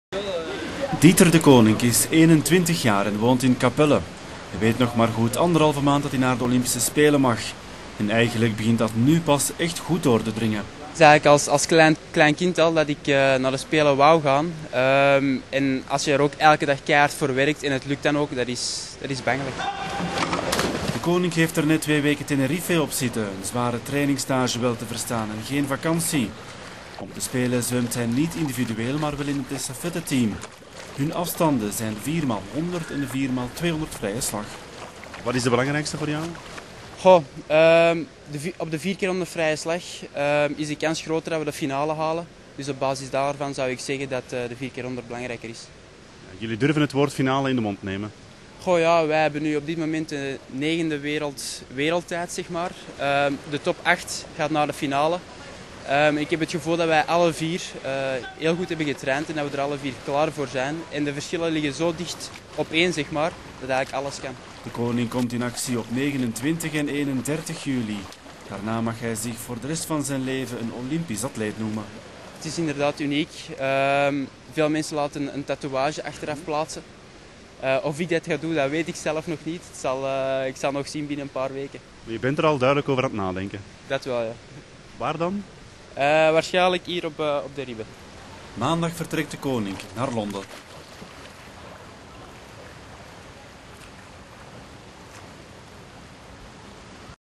Dieter de Koning is 21 jaar en woont in Capelle. Hij weet nog maar goed 1,5 maand dat hij naar de Olympische Spelen mag. En eigenlijk begint dat nu pas echt goed door te dringen. Het is eigenlijk als klein kind al dat ik naar de Spelen wou gaan. En als je er ook elke dag keihard voor werkt en het lukt dan ook, dat is bangelijk. De Koning heeft er net 2 weken Tenerife op zitten. Een zware trainingsstage wel te verstaan en geen vakantie. Om te spelen zwemt hij niet individueel, maar wel in het estafette-team. Hun afstanden zijn 4x100 en 4x200 vrije slag. Wat is de belangrijkste voor jou? Goh, op de 4x100 vrije slag is de kans groter dat we de finale halen. Dus op basis daarvan zou ik zeggen dat de 4x100 belangrijker is. Jullie durven het woord finale in de mond nemen. Goh ja, wij hebben nu op dit moment de 9e wereldtijd, zeg maar. De top 8 gaat naar de finale. Ik heb het gevoel dat wij alle 4 heel goed hebben getraind en dat we er alle 4 klaar voor zijn. En de verschillen liggen zo dicht op één, zeg maar, dat eigenlijk alles kan. De Koning komt in actie op 29 en 31 juli. Daarna mag hij zich voor de rest van zijn leven een Olympisch atleet noemen. Het is inderdaad uniek. Veel mensen laten een tatoeage achteraf plaatsen. Of ik dat ga doen, dat weet ik zelf nog niet. Ik zal nog zien binnen een paar weken. Je bent er al duidelijk over aan het nadenken. Dat wel, ja. Waar dan? Waarschijnlijk hier op de Ribben. Maandag vertrekt de Koning naar Londen.